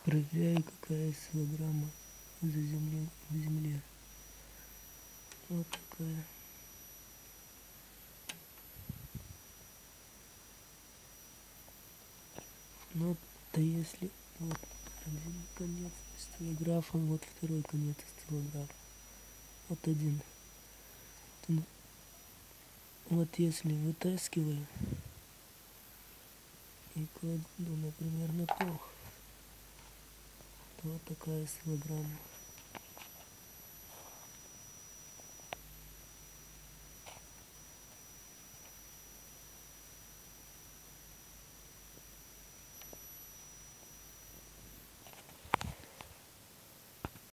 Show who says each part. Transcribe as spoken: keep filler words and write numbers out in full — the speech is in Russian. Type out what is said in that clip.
Speaker 1: Проверяю, какая осциллограмма за земле, в земле. Вот такая. Ну, да если вот один конец осциллографа, вот второй конец осциллографа. Вот один. Вот если вытаскиваю и кладу, например, на то, то вот такая осциллограмма.